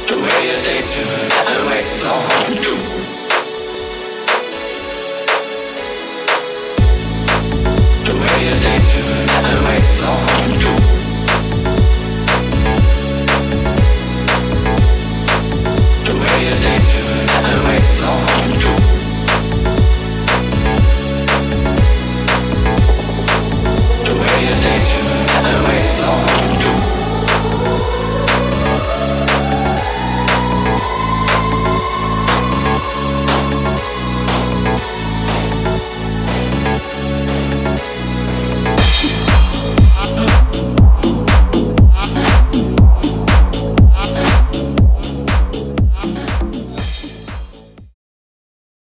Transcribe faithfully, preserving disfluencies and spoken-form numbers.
The way you say to, the way it's all do. The way you say to, the way it's all do.